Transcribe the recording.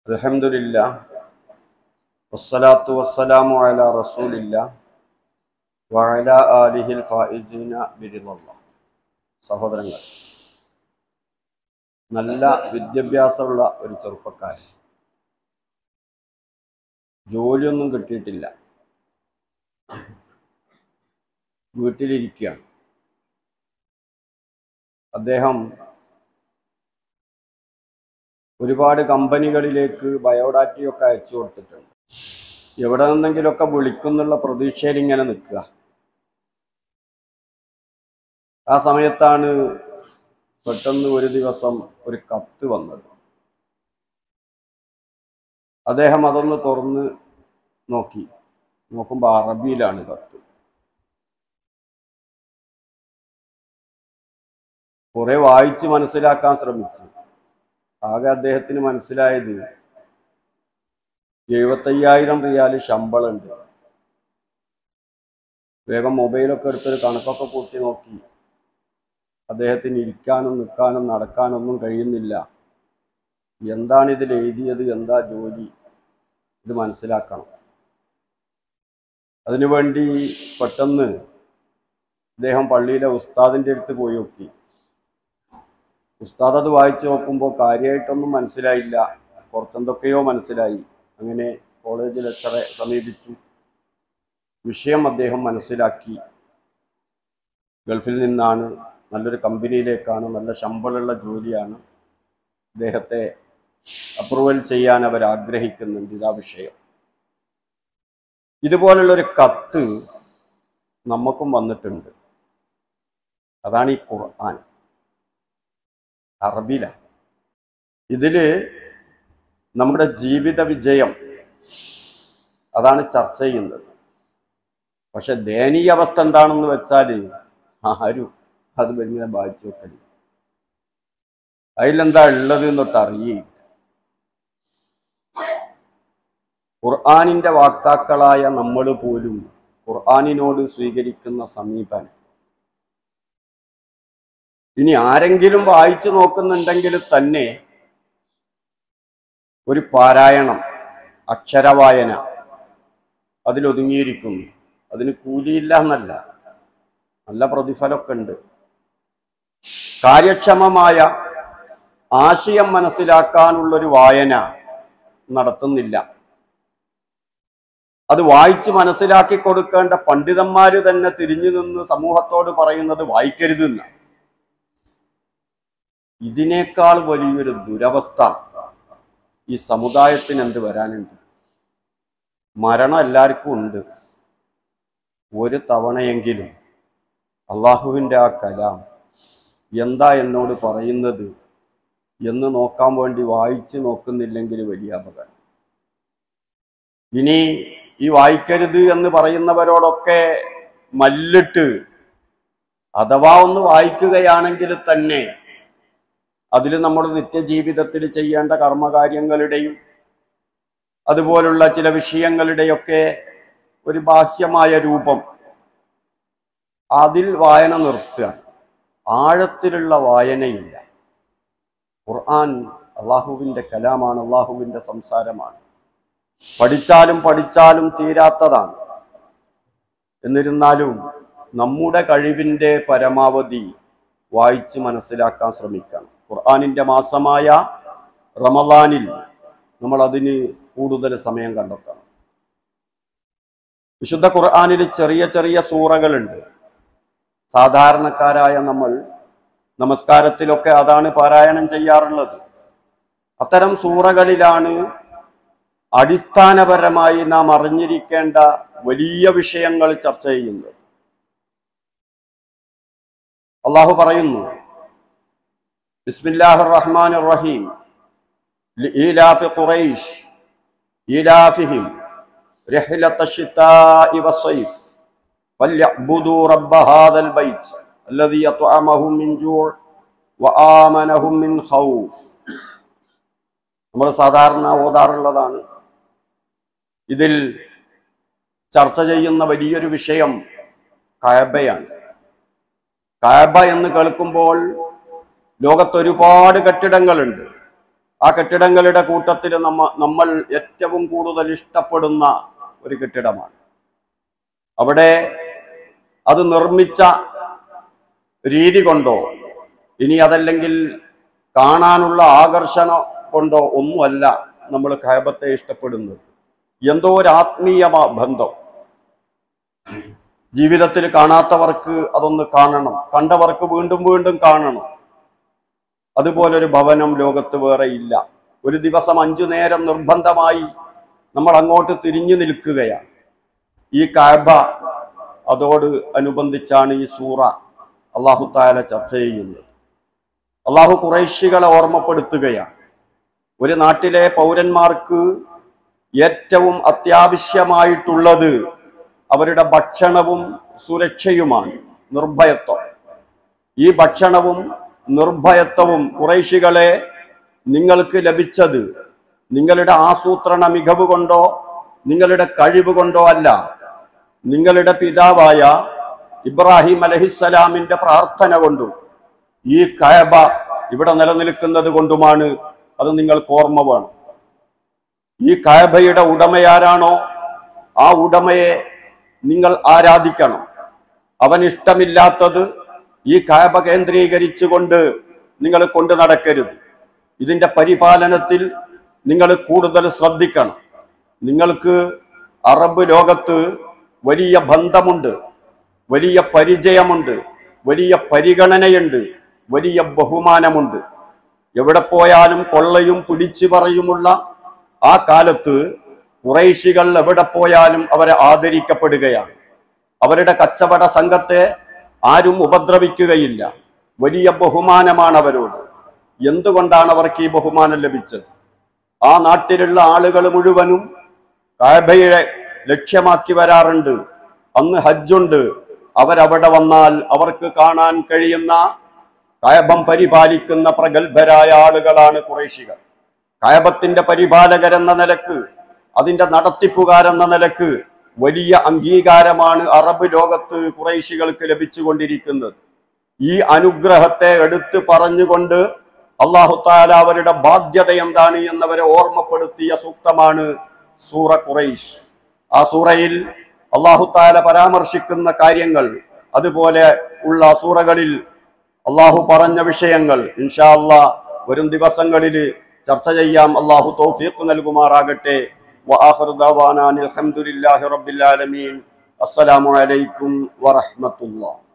അൽഹംദുലില്ലാഹ് വസ്സലാത്തു വസ്സലാമു അലാ റസൂലില്ലാഹ് വഅലാ ആലിഹിൽ ഫായിസീന ബിറിളല്ലാഹ്. സഹോദരങ്ങൾ, നല്ല വിദ്യാഭ്യാസമുള്ള ഒരു ചെറുപ്പക്കാരൻ, ജോലിയൊന്നും കിട്ടിയിട്ടില്ല, വീട്ടിലിരിക്കുകയാണ്. അദ്ദേഹം ഒരുപാട് കമ്പനികളിലേക്ക് ബയോഡാറ്റയൊക്കെ അയച്ചു കൊടുത്തിട്ടുണ്ട്. എവിടെ നിന്നെങ്കിലുമൊക്കെ വിളിക്കുന്നുള്ള പ്രതീക്ഷയിൽ ഇങ്ങനെ നിൽക്കുക. ആ സമയത്താണ് പെട്ടെന്ന് ഒരു ദിവസം ഒരു കത്ത് വന്നത്. അദ്ദേഹം അതൊന്ന് തുറന്ന് നോക്കുമ്പോൾ അറബിയിലാണ് കത്ത്. കുറെ വായിച്ച് മനസ്സിലാക്കാൻ ശ്രമിച്ചു. ആകെ അദ്ദേഹത്തിന് മനസ്സിലായത് 75,000 റിയാല് ശമ്പളമുണ്ട്. വേഗം മൊബൈലൊക്കെ എടുത്തൊരു കണക്കൊക്കെ കൂട്ടി നോക്കി. അദ്ദേഹത്തിന് ഇരിക്കാനും നിൽക്കാനും നടക്കാനൊന്നും കഴിയുന്നില്ല. എന്താണ് ഇതിൽ എഴുതിയത്, എന്താ ജോലി, ഇത് മനസ്സിലാക്കണം. അതിനുവേണ്ടി പെട്ടെന്ന് അദ്ദേഹം പള്ളിയിലെ ഉസ്താദിൻ്റെ അടുത്ത് പോയി നോക്കി. ഉസ്താദ് അത് വായിച്ചു നോക്കുമ്പോൾ കാര്യമായിട്ടൊന്നും മനസ്സിലായില്ല, കുറച്ചെന്തൊക്കെയോ മനസ്സിലായി. അങ്ങനെ കോളേജ് ലെക്ചറെ സമീപിച്ചു. വിഷയം അദ്ദേഹം മനസ്സിലാക്കി. ഗൾഫിൽ നിന്നാണ്, നല്ലൊരു കമ്പനിയിലേക്കാണ്, നല്ല ശമ്പളമുള്ള ജോലിയാണ്, അദ്ദേഹത്തെ അപ്രൂവൽ ചെയ്യാൻ അവർ ആഗ്രഹിക്കുന്നുണ്ട്, ഇതാ വിഷയം. ഇതുപോലുള്ളൊരു കത്ത് നമുക്കും വന്നിട്ടുണ്ട്. അതാണ് ഈ ഖുർആൻ, അറബിയിലാണ്. ഇതില് നമ്മുടെ ജീവിത വിജയം അതാണ് ചർച്ച ചെയ്യുന്നത്. പക്ഷെ ദയനീയ അവസ്ഥ എന്താണെന്ന് വെച്ചാൽ ആരും അത് ഇങ്ങനെ വായിച്ചു നോക്കരുത്. അതിലെന്താ ഉള്ളത് എന്നൊട്ട് അറിയില്ല. ഖുർആനിന്റെ വാക്താക്കളായ നമ്മൾ പോലും ഖുർആനിനോട് സ്വീകരിക്കുന്ന സമീപനം, ഇനി ആരെങ്കിലും വായിച്ചു നോക്കുന്നുണ്ടെങ്കിൽ തന്നെ ഒരു പാരായണം, അക്ഷരവായന അതിലൊതുങ്ങിയിരിക്കുന്നു. അതിന് കൂലിയില്ല എന്നല്ല, നല്ല പ്രതിഫലമൊക്കെ ഉണ്ട്. കാര്യക്ഷമമായ ആശയം മനസ്സിലാക്കാനുള്ളൊരു വായന നടത്തുന്നില്ല. അത് വായിച്ച് മനസ്സിലാക്കി കൊടുക്കേണ്ട പണ്ഡിതന്മാര് തന്നെ തിരിഞ്ഞു നിന്ന് സമൂഹത്തോട് പറയുന്നത് വായിക്കരുതെന്ന്. ഇതിനേക്കാൾ വലിയൊരു ദുരവസ്ഥ ഈ സമുദായത്തിന് എന്ത് വരാനുണ്ട്? മരണം എല്ലാവർക്കും ഉണ്ട്. ഒരു തവണയെങ്കിലും അള്ളാഹുവിൻ്റെ ആ കലാം എന്താ എന്നോട് പറയുന്നത് എന്ന് നോക്കാൻ വേണ്ടി വായിച്ച് നോക്കുന്നില്ലെങ്കിൽ വലിയ അപകടം. ഇനി ഈ വായിക്കരുത് എന്ന് പറയുന്നവരോടൊക്കെ മല്ലിട്ട് അഥവാ ഒന്ന് വായിക്കുകയാണെങ്കിൽ തന്നെ അതിൽ നമ്മുടെ നിത്യജീവിതത്തിൽ ചെയ്യേണ്ട കർമ്മകാര്യങ്ങളുടെയും അതുപോലുള്ള ചില വിഷയങ്ങളുടെയൊക്കെ ഒരു ബാഹ്യമായ രൂപം, അതിൽ വായന നിർത്തുകയാണ്. ആഴത്തിലുള്ള വായനയില്ല. ഖുർആൻ അള്ളാഹുവിൻ്റെ കലാമാണ്, അള്ളാഹുവിൻ്റെ സംസാരമാണ്. പഠിച്ചാലും തീരാത്തതാണ്. എന്നിരുന്നാലും നമ്മുടെ കഴിവിൻ്റെ പരമാവധി വായിച്ച് മനസ്സിലാക്കാൻ ശ്രമിക്കണം. ഖുർആനിൻ്റെ മാസമായ റമളാനിൽ നമ്മൾ അതിന് കൂടുതൽ സമയം കണ്ടെത്തണം. വിശുദ്ധ ഖുർആനിൽ ചെറിയ ചെറിയ സൂറകളുണ്ട്. സാധാരണക്കാരായ നമ്മൾ നമസ്കാരത്തിലൊക്കെ അതാണ് പാരായണം ചെയ്യാറുള്ളത്. അത്തരം സൂറകളിലാണ് അടിസ്ഥാനപരമായി നാം അറിഞ്ഞിരിക്കേണ്ട വലിയ വിഷയങ്ങൾ ചർച്ച ചെയ്യുന്നത്. അള്ളാഹു പറയുന്നു, ബിസ്മില്ലാഹിർ റഹ്മാനിർ റഹീം, ലഇലാഫി ഖുറൈശ് ഇലാഫിഹിം റിഹ്ലത്തശ് ശിതാഇ വസ്സൈഫ് ഫല്യഅ്ബുദൂ റബ്ബ ഹാദൽ ബൈത്ത് അല്ലദീ അത്അമഹും മിൻ ജൂഅ് വആമനഹും മിൻ ഖൗഫ്. നമ്മൾ സാധാരണ ഓതാറുള്ളതാണ്. ഇതിൽ ചർച്ച ചെയ്യുന്ന വലിയൊരു വിഷയം കഅബയാണ്. കഅബ എന്ന് കേൾക്കുമ്പോൾ ലോകത്തൊരുപാട് കെട്ടിടങ്ങളുണ്ട്. ആ കെട്ടിടങ്ങളുടെ കൂട്ടത്തിൽ നമ്മൾ ഏറ്റവും കൂടുതൽ ഇഷ്ടപ്പെടുന്ന ഒരു കെട്ടിടമാണ്. അവിടെ അത് നിർമ്മിച്ച രീതി കൊണ്ടോ ഇനി അതല്ലെങ്കിൽ കാണാനുള്ള ആകർഷണം കൊണ്ടോ ഒന്നുമല്ല നമ്മൾ കഅബത്തെ ഇഷ്ടപ്പെടുന്നത്. എന്തോ ഒരു ആത്മീയ ബന്ധം. ജീവിതത്തിൽ കാണാത്തവർക്ക് അതൊന്ന് കാണണം, കണ്ടവർക്ക് വീണ്ടും വീണ്ടും കാണണം. അതുപോലൊരു ഭവനം ലോകത്ത് വേറെ ഇല്ല. ഒരു ദിവസം 5 നേരം നിർബന്ധമായി നമ്മൾ അങ്ങോട്ട് തിരിഞ്ഞു നിൽക്കുകയാണ്. ഈ കഅബ അതോട് അനുബന്ധിച്ചാണ് ഈ സൂറ അല്ലാഹു തആല ചർച്ച ചെയ്യുന്നത്. അല്ലാഹു ഖുറൈശികളെ ഓർമ്മപ്പെടുത്തുകയാണ്. ഒരു നാട്ടിലെ പൗരന്മാർക്ക് ഏറ്റവും അത്യാവശ്യമായിട്ടുള്ളത് അവരുടെ ഭക്ഷണവും സുരക്ഷയുമാണ്, നിർഭയത്വം. ഈ ഭക്ഷണവും നിർഭയത്വവും ഖുറൈശികളെ നിങ്ങൾക്ക് ലഭിച്ചത് നിങ്ങളുടെ ആസൂത്രണ മികവ് കൊണ്ടോ നിങ്ങളുടെ കഴിവ് കൊണ്ടോ അല്ല, നിങ്ങളുടെ പിതാവായ ഇബ്രാഹിം അലൈഹിസ്സലാമിന്റെ പ്രാർത്ഥന കൊണ്ടും ഈ കഅബ ഇവിടെ നിലനിൽക്കുന്നത് കൊണ്ടുമാണ്. അത് നിങ്ങൾക്ക് ഓർമ്മ വേണം. ഈ കഅബയുടെ ഉടമയാരാണോ ആ ഉടമയെ നിങ്ങൾ ആരാധിക്കണം. അവൻ ഇഷ്ടമില്ലാത്തത് ഈ കഅബ കേന്ദ്രീകരിച്ചുകൊണ്ട് നിങ്ങൾ കൊണ്ടു നടക്കരുത്. ഇതിന്റെ പരിപാലനത്തിൽ നിങ്ങൾ കൂടുതൽ ശ്രദ്ധിക്കണം. നിങ്ങൾക്ക് അറബ് ലോകത്ത് വലിയ ബന്ധമുണ്ട്, വലിയ പരിചയമുണ്ട്, വലിയ പരിഗണനയുണ്ട്, വലിയ ബഹുമാനമുണ്ട്. എവിടെ പോയാലും കൊള്ളയും പിടിച്ചു പറയുമുള്ള ആ കാലത്ത് ഖുറൈശികൾ എവിടെ പോയാലും അവരെ ആദരിക്കപ്പെടുകയാണ്. അവരുടെ കച്ചവട സംഘത്തെ ആരും ഉപദ്രവിക്കുകയില്ല. വലിയ ബഹുമാനമാണ് അവരോട്. എന്തുകൊണ്ടാണ് അവർക്ക് ഈ ബഹുമാനം ലഭിച്ചത്? ആ നാട്ടിലുള്ള ആളുകൾ മുഴുവനും കഅബയെ ലക്ഷ്യമാക്കി വരാറുണ്ട്. അന്ന് ഹജ്ജുണ്ട്. അവരവിടെ വന്നാൽ അവർക്ക് കാണാൻ കഴിയുന്ന കഅബം പരിപാലിക്കുന്ന പ്രഗത്ഭരായ ആളുകളാണ് ഖുറൈശികൾ. കഅബത്തിന്റെ പരിപാലകരെന്ന നിലക്ക്, അതിന്റെ നടത്തിപ്പുകാരെന്ന നിലക്ക് വലിയ അംഗീകാരമാണ് അറബ് ലോകത്ത് ഖുറൈശികൾക്ക് ലഭിച്ചുകൊണ്ടിരിക്കുന്നത്. ഈ അനുഗ്രഹത്തെ എടുത്തു പറഞ്ഞുകൊണ്ട് അല്ലാഹു തആല അവരുടെ ബാധ്യത എന്താണ് എന്നവരെ ഓർമ്മപ്പെടുത്തിയ സൂക്തമാണ് സൂറ ഖുറൈശ്. ആ സൂറയിൽ അല്ലാഹു തആല പരാമർശിക്കുന്ന കാര്യങ്ങൾ, അതുപോലെ ഉള്ള സൂറകളിൽ അല്ലാഹു പറഞ്ഞ വിഷയങ്ങൾ ഇൻഷാ അല്ലാഹ് വരും ദിവസങ്ങളിൽ ചർച്ച ചെയ്യാം. അല്ലാഹു തൗഫീഖ് നൽകുമാറാകട്ടെ. വആഖിറു ദഅവാനാ അൽഹംദുലില്ലാഹി റബ്ബിൽ ആലമീൻ. അസ്സലാമു അലൈക്കും വറഹ്മത്തുള്ളാഹി.